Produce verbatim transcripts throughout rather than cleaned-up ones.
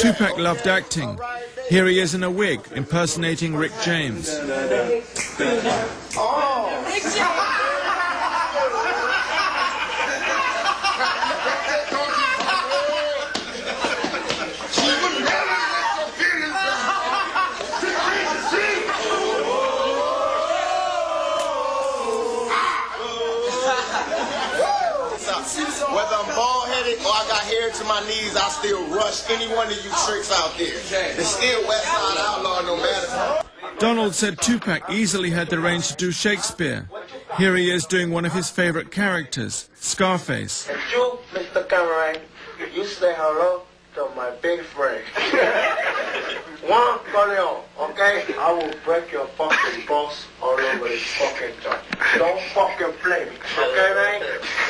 Tupac loved acting. Here he is in a wig, impersonating Rick James. Whether I'm bald-headed or I got hair to my knees, I still rush any one of you tricks out there. It's still West Side Outlaw no matter. Donald said Tupac easily had the range to do Shakespeare. Here he is doing one of his favorite characters, Scarface. And you, Mister Cameron, you say hello to my big friend. Juan Corleone, okay? I will break your fucking balls all over this fucking joint. Don't fucking play me, okay, man?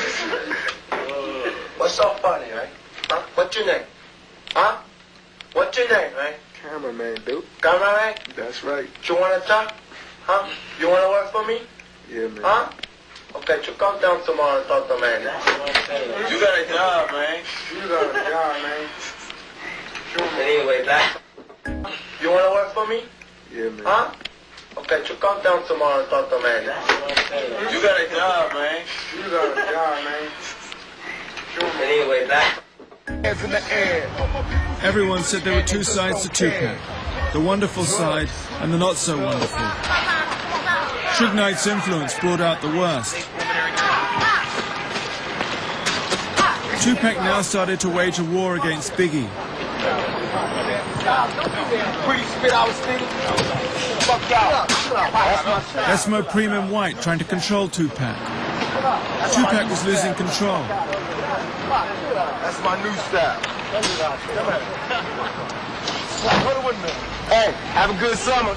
What's so funny, right? Huh? What's your name? Huh? What's your name, right? Cameraman, dude. Cameraman? That's right. You wanna talk? Huh? You wanna work for me? Yeah, man. Huh? Okay, you come down tomorrow and talk to man. You got a job, man. You got a job, man. Sure, man. Anyway, that. You wanna work for me? Yeah, man. Huh? Okay, you come down tomorrow and talk to man. You got a job, man. You got a job, man. Sure, man. Anyway, that. Hands in the air. Everyone said there were two sides to Tupac, the wonderful side and the not so wonderful. Suge Knight's influence brought out the worst. Tupac now started to wage a war against Biggie. Esmo Preem and White trying to control Tupac. Tupac was losing control. That's my new style. Hey, have a good summer.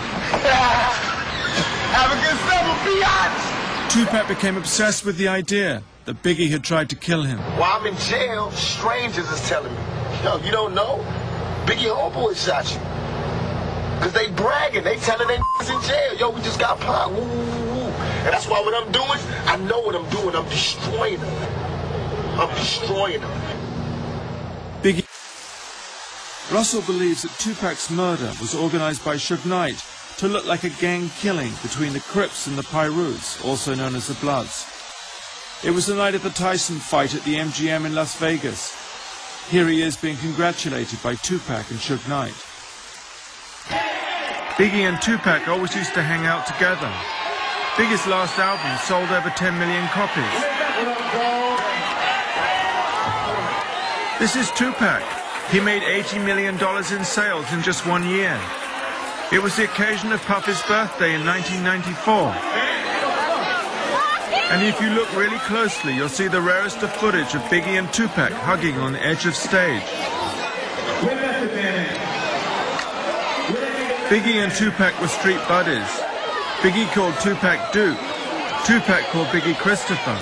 Have a good summer, biatch. Tupac became obsessed with the idea that Biggie had tried to kill him. While I'm in jail, strangers is telling me, yo, you don't know? Biggie Homeboy shot you. Because they bragging. They telling they in jail. Yo, we just got popped. Woo, woo, woo. And that's why what I'm doing, I know what I'm doing. I'm destroying them. I'm destroying them. Biggie. Russell believes that Tupac's murder was organized by Suge Knight to look like a gang killing between the Crips and the Pyrus, also known as the Bloods. It was the night of the Tyson fight at the M G M in Las Vegas. Here he is being congratulated by Tupac and Suge Knight. Biggie and Tupac always used to hang out together. Biggie's last album sold over ten million copies. This is Tupac. He made eighty million dollars in sales in just one year. It was the occasion of Puffy's birthday in nineteen ninety-four. And if you look really closely, you'll see the rarest of footage of Biggie and Tupac hugging on the edge of stage. Biggie and Tupac were street buddies. Biggie called Tupac Duke. Tupac called Biggie Christopher.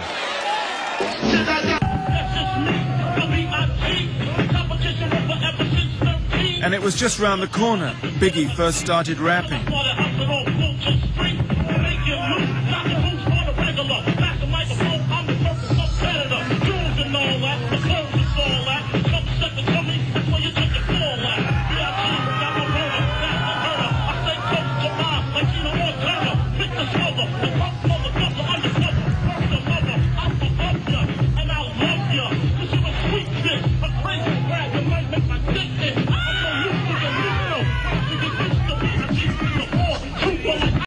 And it was just round the corner that Biggie first started rapping.